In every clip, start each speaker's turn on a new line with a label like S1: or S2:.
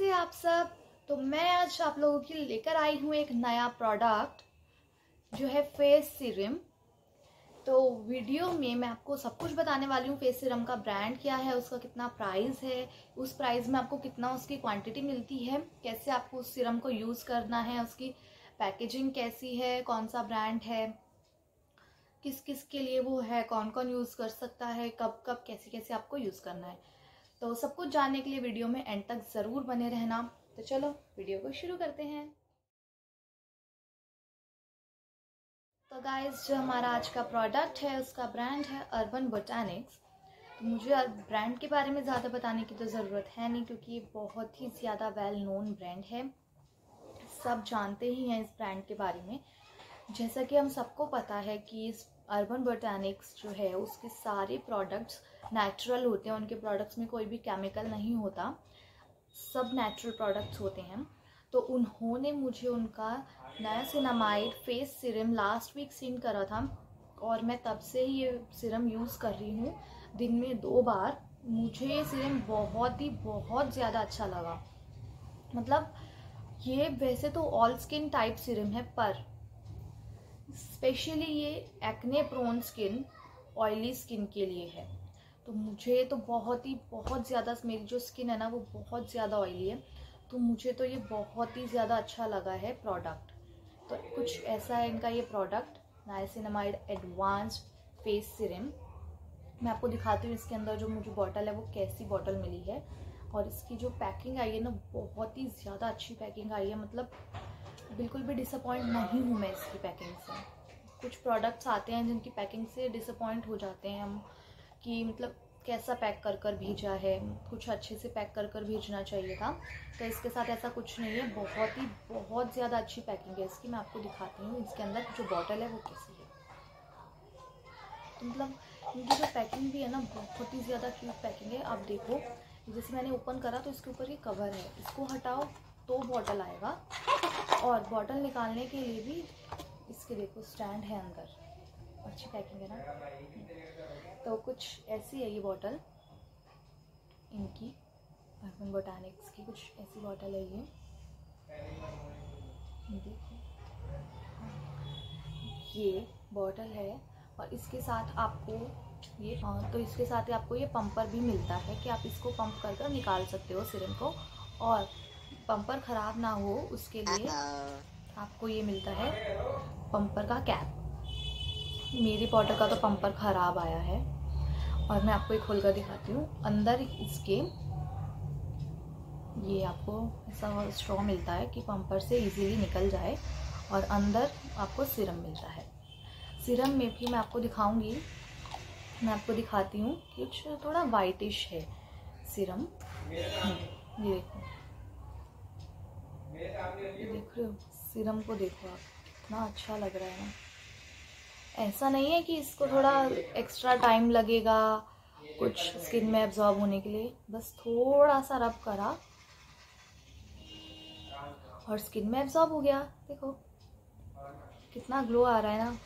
S1: कैसे आप सब। तो मैं आज आप लोगों के लिए लेकर आई हूँ एक नया प्रोडक्ट जो है फेस सीरम। तो वीडियो में मैं आपको सब कुछ बताने वाली हूँ। फेस सीरम का ब्रांड क्या है, उसका कितना प्राइस है, उस प्राइस में आपको कितना उसकी क्वांटिटी मिलती है, कैसे आपको उस सीरम को यूज़ करना है, उसकी पैकेजिंग कैसी है, कौन सा ब्रांड है, किस किस के लिए वो है, कौन कौन यूज़ कर सकता है, कब कब कैसे कैसे आपको यूज़ करना है। तो सब कुछ जानने के लिए वीडियो में एंड तक ज़रूर बने रहना। तो चलो वीडियो को शुरू करते हैं। तो गाइस, जो हमारा आज का प्रोडक्ट है उसका ब्रांड है अर्बन बोटैनिक्स। तो मुझे ब्रांड के बारे में ज़्यादा बताने की तो ज़रूरत है नहीं, क्योंकि ये बहुत ही ज़्यादा वेल नोन ब्रांड है, सब जानते ही हैं इस ब्रांड के बारे में। जैसा कि हम सबको पता है कि इस अर्बन बोटैनिक्स जो है उसके सारे प्रोडक्ट्स नेचुरल होते हैं, उनके प्रोडक्ट्स में कोई भी केमिकल नहीं होता, सब नेचुरल प्रोडक्ट्स होते हैं। तो उन्होंने मुझे उनका niacinamide face serum last week send करा था और मैं तब से ही ये सीरम यूज़ कर रही हूँ, दिन में 2 बार। मुझे ये सीरम बहुत ज़्यादा अच्छा लगा। मतलब ये वैसे तो ऑल स्किन टाइप सीरम है, पर स्पेशली ये acne prone skin, oily skin के लिए है। तो मुझे तो बहुत ज़्यादा, मेरी जो स्किन है ना वो बहुत ज़्यादा ऑयली है, तो मुझे तो ये बहुत ही ज़्यादा अच्छा लगा है प्रोडक्ट। तो कुछ ऐसा है इनका ये product, niacinamide advanced face serum. मैं आपको दिखाती हूँ इसके अंदर जो मुझे बॉटल है वो कैसी बॉटल मिली है। और इसकी जो पैकिंग आई है ना, बहुत ही ज़्यादा अच्छी पैकिंग आई है। मतलब बिल्कुल भी डिसअपॉइंट नहीं हूँ मैं इसकी पैकिंग से। कुछ प्रोडक्ट्स आते हैं जिनकी पैकिंग से डिसअपॉइंट हो जाते हैं हम, कि मतलब कैसा पैक कर कर भेजा है, कुछ अच्छे से पैक कर कर भेजना चाहिए था। तो इसके साथ ऐसा कुछ नहीं है, बहुत ज़्यादा अच्छी पैकिंग है इसकी। मैं आपको दिखाती हूँ इसके अंदर जो बॉटल है वो कैसी है। तो मतलब इनकी जो पैकिंग भी है ना, बहुत ही ज़्यादा क्यूट पैकिंग है। आप देखो, जैसे मैंने ओपन करा तो इसके ऊपर ये कवर है, इसको हटाओ तो बॉटल आएगा, और बॉटल निकालने के लिए भी इसके देखो स्टैंड है अंदर। अच्छी पैकिंग है ना। तो कुछ ऐसी है ये बॉटल इनकी, अर्बन बोटैनिक्स की कुछ ऐसी बॉटल है ये देखो। ये बॉटल है और इसके साथ आपको ये तो इसके साथ ही आपको ये पंपर भी मिलता है कि आप इसको पंप कर कर निकाल सकते हो सीरम को। और पंपर ख़राब ना हो उसके लिए आपको ये मिलता है पंपर का कैप। मेरी बॉटल का तो पंपर ख़राब आया है और मैं आपको ये खोल कर दिखाती हूँ। अंदर इसके ये आपको ऐसा स्ट्रॉ मिलता है कि पंपर से इजीली निकल जाए, और अंदर आपको सीरम मिलता है। सीरम में भी मैं आपको दिखाऊंगी, मैं आपको दिखाती हूँ, कुछ थोड़ा वाइटिश है सीरम। ये देखो, देख रहे हो सीरम को, देखो आप, इतना अच्छा लग रहा है ना। ऐसा नहीं है कि इसको थोड़ा एक्स्ट्रा टाइम लगेगा कुछ स्किन में एब्जॉर्ब होने के लिए, बस थोड़ा सा रब करा और स्किन में एब्जॉर्ब हो गया। देखो कितना ग्लो आ रहा है ना,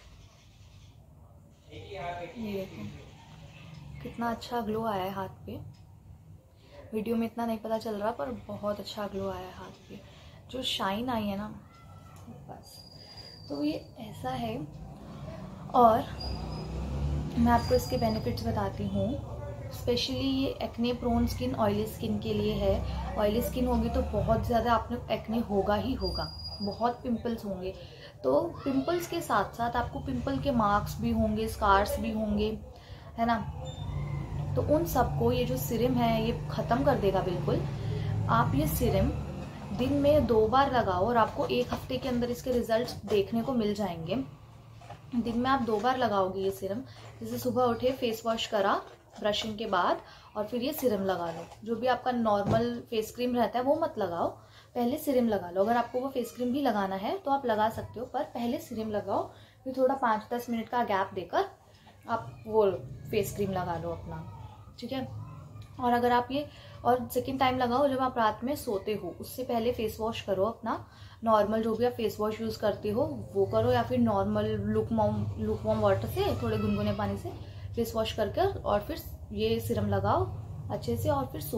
S1: ये देखो कितना अच्छा ग्लो आया है हाथ पे। वीडियो में इतना नहीं पता चल रहा, पर बहुत अच्छा ग्लो आया है हाथ पे, जो शाइन आई है ना बस। तो ये ऐसा है। और मैं आपको इसके बेनिफिट्स बताती हूँ। स्पेशली ये acne prone skin, oily skin के लिए है। ऑयली स्किन होगी तो बहुत ज़्यादा आपने एक्ने होगा ही होगा, बहुत पिंपल्स होंगे। तो पिंपल्स के साथ साथ आपको पिंपल के मार्क्स भी होंगे, स्कार्स भी होंगे, है ना। तो उन सबको ये जो सीरम है ये ख़त्म कर देगा बिल्कुल। आप ये सीरम दिन में 2 बार लगाओ और आपको 1 हफ्ते के अंदर इसके रिजल्ट्स देखने को मिल जाएंगे। दिन में आप 2 बार लगाओगे ये सीरम। जैसे सुबह उठे, फेस वॉश करा ब्रशिंग के बाद, और फिर ये सीरम लगा लो। जो भी आपका नॉर्मल फेस क्रीम रहता है वो मत लगाओ, पहले सीरम लगा लो। अगर आपको वो फेस क्रीम भी लगाना है तो आप लगा सकते हो, पर पहले सीरम लगाओ, फिर थोड़ा 5-10 मिनट का गैप देकर आप वो फेस क्रीम लगा लो अपना, ठीक है। और अगर आप ये और सेकेंड टाइम लगाओ जब आप रात में सोते हो, उससे पहले फेस वॉश करो अपना। नॉर्मल जो भी आप फेस वॉश यूज़ करते हो वो करो, या फिर नॉर्मल लुकवार्म वाटर से, थोड़े गुनगुने पानी से फेस वॉश करके, और फिर ये सीरम लगाओ अच्छे से और फिर सो जाओ।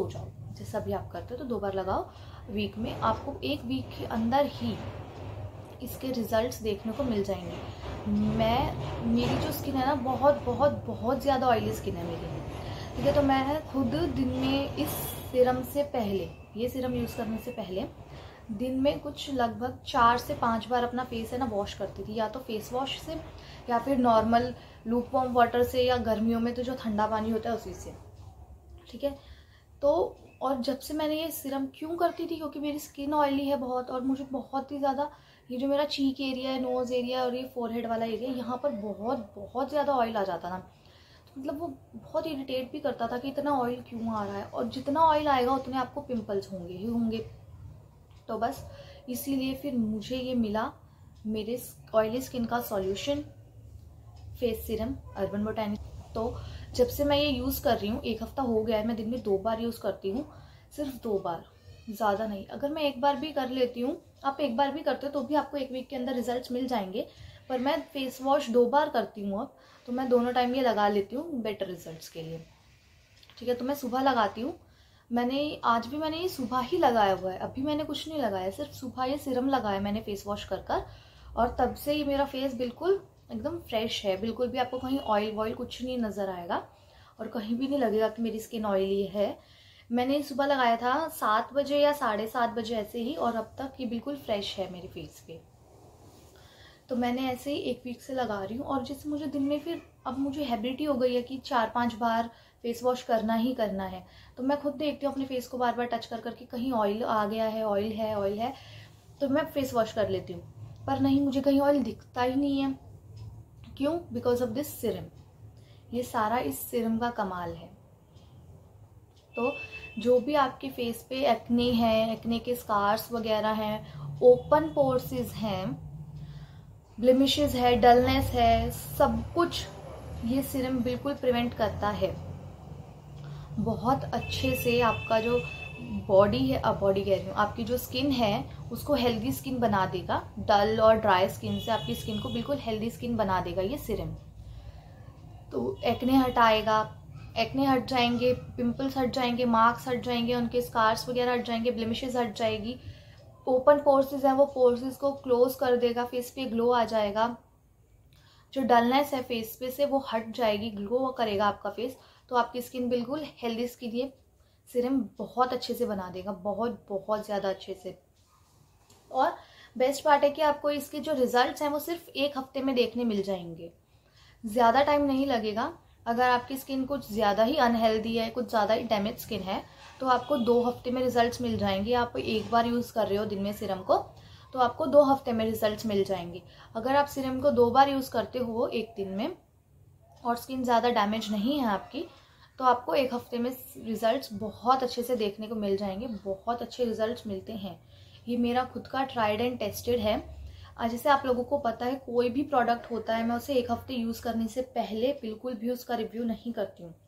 S1: जैसा भी आप करते हो, तो 2 बार लगाओ वीक में। आपको 1 वीक के अंदर ही इसके रिजल्ट्स देखने को मिल जाएंगे। मेरी जो स्किन है ना, बहुत बहुत बहुत ज़्यादा ऑयली स्किन है मेरी, ठीक है। तो मैं खुद दिन में इस सीरम से पहले, ये सीरम यूज़ करने से पहले दिन में कुछ लगभग 4 से 5 बार अपना फेस है ना वॉश करती थी, या तो फेस वॉश से या फिर नॉर्मल लूक वार्म वाटर से, या गर्मियों में तो जो ठंडा पानी होता है उसी से, ठीक है। तो और जब से मैंने ये सीरम क्यों करती थी, क्योंकि मेरी स्किन ऑयली है बहुत, और मुझे बहुत ही ज़्यादा ये जो मेरा चीक एरिया है, नोज़ एरिया और ये फोरहेड वाला एरिया, यहाँ पर बहुत बहुत ज़्यादा ऑयल आ जाता था। तो मतलब वो बहुत इरिटेट भी करता था कि इतना ऑयल क्यों आ रहा है, और जितना ऑयल आएगा उतने आपको पिंपल्स होंगे ही होंगे। तो बस इसीलिए फिर मुझे ये मिला, मेरे ऑयली स्किन का solution, face serum Urban Botanic. तो जब से मैं ये यूज़ कर रही हूँ, 1 हफ्ता हो गया है, मैं दिन में 2 बार यूज़ करती हूँ, सिर्फ 2 बार, ज़्यादा नहीं। अगर मैं 1 बार भी कर लेती हूँ, आप 1 बार भी करते हो तो भी आपको 1 वीक के अंदर रिजल्ट्स मिल जाएंगे। पर मैं फेस वॉश 2 बार करती हूँ अब, तो मैं दोनों टाइम ये लगा लेती हूँ बेटर रिजल्ट्स के लिए, ठीक है। तो मैं सुबह लगाती हूँ, आज भी मैंने ये सुबह ही लगाया हुआ है, अभी मैंने कुछ नहीं लगाया, सिर्फ सुबह ये सीरम लगाया मैंने फेस वॉश कर, और तब से ही मेरा फेस बिल्कुल एकदम फ्रेश है, बिल्कुल भी आपको कहीं ऑयल वॉयल कुछ नहीं नज़र आएगा, और कहीं भी नहीं लगेगा कि मेरी स्किन ऑयली है। मैंने सुबह लगाया था 7 बजे या 7:30 बजे ऐसे ही, और अब तक ये बिल्कुल फ्रेश है मेरे फेस पे। तो मैंने ऐसे ही 1 वीक से लगा रही हूँ, और जैसे मुझे दिन में फिर अब मुझे हैबिट ही हो गई है कि 4-5 बार फेस वॉश करना ही करना है। तो मैं खुद देखती हूँ अपने फेस को बार बार टच करके कहीं ऑयल आ गया है, ऑयल है, तो मैं फेस वॉश कर लेती हूँ, पर नहीं, मुझे कहीं ऑयल दिखता ही नहीं है। क्यों? Because of this serum. ये सारा इस सीरम का कमाल है। तो जो भी आपके फेस पे एक्ने है, एक्ने के स्कार्स वगैरह हैं, ओपन पोर्सेस हैं, ब्लेमिशेस है, डलनेस है, सब कुछ ये सीरम बिल्कुल प्रिवेंट करता है। बहुत अच्छे से आपका जो बॉडी है, बॉडी कह रही हूँ, आपकी जो स्किन है उसको हेल्दी स्किन बना देगा। डल और ड्राई स्किन से आपकी स्किन को बिल्कुल हेल्दी स्किन बना देगा ये सीरम। तो एक्ने हटाएगा, एक्ने हट जाएंगे, पिंपल्स हट जाएंगे, मार्क्स हट जाएंगे, उनके स्कार्स वगैरह हट जाएंगे, ब्लेमिशेस हट जाएगी, ओपन पोर्सेस हैं वो पोर्सेस को क्लोज कर देगा, फेस पे ग्लो आ जाएगा, जो डलनेस है फेस पे से वो हट जाएगी, ग्लो करेगा आपका फेस। तो आपकी स्किन बिल्कुल हेल्दी स्किन ये सीरम बहुत अच्छे से बना देगा, बहुत बहुत ज़्यादा अच्छे से। और बेस्ट पार्ट है कि आपको इसके जो रिजल्ट्स हैं वो सिर्फ 1 हफ्ते में देखने मिल जाएंगे, ज़्यादा टाइम नहीं लगेगा। अगर आपकी स्किन कुछ ज़्यादा ही अनहेल्दी है, कुछ ज़्यादा ही डैमेज स्किन है, तो आपको 2 हफ्ते में रिजल्ट्स मिल जाएंगे। आप 1 बार यूज़ कर रहे हो दिन में सीरम को, तो आपको 2 हफ्ते में रिजल्ट्स मिल जाएंगे। अगर आप सीरम को 2 बार यूज़ करते हो 1 दिन में, और स्किन ज़्यादा डैमेज नहीं है आपकी, तो आपको 1 हफ्ते में रिजल्ट्स बहुत अच्छे से देखने को मिल जाएंगे। बहुत अच्छे रिजल्ट्स मिलते हैं। ये मेरा खुद का ट्राइड एंड टेस्टेड है। जैसे आप लोगों को पता है, कोई भी प्रोडक्ट होता है, मैं उसे 1 हफ्ते यूज़ करने से पहले बिल्कुल भी उसका रिव्यू नहीं करती हूँ।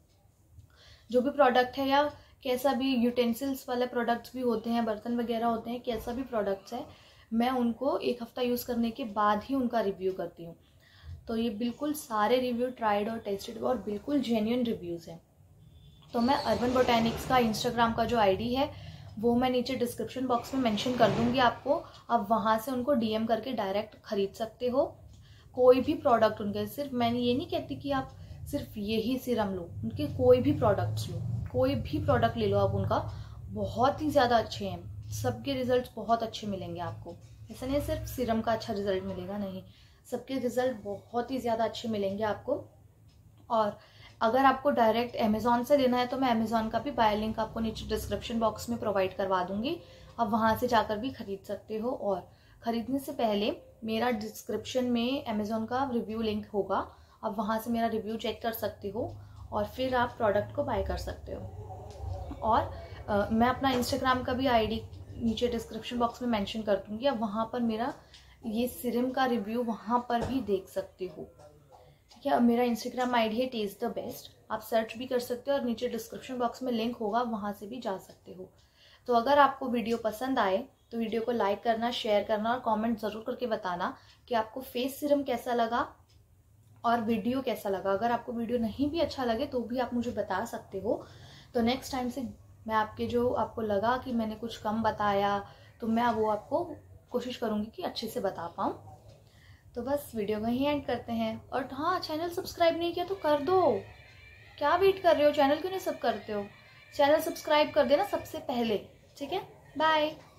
S1: जो भी प्रोडक्ट है, या कैसा भी यूटेंसिल्स वाले प्रोडक्ट्स भी होते हैं, बर्तन वगैरह होते हैं, कैसा भी प्रोडक्ट्स है, मैं उनको 1 हफ्ता यूज़ करने के बाद ही उनका रिव्यू करती हूँ। तो ये बिल्कुल सारे रिव्यू ट्राइड और टेस्टेड और बिल्कुल जेन्युइन रिव्यूज़ हैं। तो मैं अर्बन बोटैनिक्स का इंस्टाग्राम का जो आईडी है वो मैं नीचे डिस्क्रिप्शन बॉक्स में मेंशन कर दूंगी आपको। आप वहाँ से उनको डीएम करके डायरेक्ट खरीद सकते हो कोई भी प्रोडक्ट उनके। सिर्फ मैंने ये नहीं कहती कि आप सिर्फ यही सीरम लो, उनके कोई भी प्रोडक्ट्स लो, कोई भी प्रोडक्ट ले लो आप उनका, बहुत ही ज़्यादा अच्छे हैं। सबके रिजल्ट बहुत अच्छे मिलेंगे आपको। ऐसा नहीं सिर्फ सीरम का अच्छा रिजल्ट मिलेगा, नहीं, सबके रिजल्ट बहुत ही ज़्यादा अच्छे मिलेंगे आपको। और अगर आपको डायरेक्ट अमेज़ॉन से लेना है तो मैं अमेज़ॉन का भी बाय लिंक आपको नीचे डिस्क्रिप्शन बॉक्स में प्रोवाइड करवा दूंगी। आप वहाँ से जाकर भी खरीद सकते हो। और ख़रीदने से पहले मेरा डिस्क्रिप्शन में अमेज़ॉन का रिव्यू लिंक होगा, आप वहाँ से मेरा रिव्यू चेक कर सकते हो और फिर आप प्रोडक्ट को बाय कर सकते हो। और मैं अपना इंस्टाग्राम का भी आईडी नीचे डिस्क्रिप्शन बॉक्स में मेंशन कर दूँगी। आप वहाँ पर मेरा ये सीरम का रिव्यू वहाँ पर भी देख सकते हो, ठीक है। मेरा इंस्टाग्राम आईडी है टेस्ट द बेस्ट, आप सर्च भी कर सकते हो और नीचे डिस्क्रिप्शन बॉक्स में लिंक होगा, वहाँ से भी जा सकते हो। तो अगर आपको वीडियो पसंद आए तो वीडियो को लाइक करना, शेयर करना और कमेंट ज़रूर करके बताना कि आपको फेस सीरम कैसा लगा और वीडियो कैसा लगा। अगर आपको वीडियो नहीं भी अच्छा लगे तो भी आप मुझे बता सकते हो। तो नेक्स्ट टाइम से मैं आपको लगा कि मैंने कुछ कम बताया तो मैं वो आपको कोशिश करूँगी कि अच्छे से बता पाऊँ। तो बस वीडियो को ही एंड करते हैं। और हाँ, चैनल सब्सक्राइब नहीं किया तो कर दो, क्या वेट कर रहे हो? चैनल क्यों नहीं सब करते हो? चैनल सब्सक्राइब कर देना सबसे पहले, ठीक है? बाय।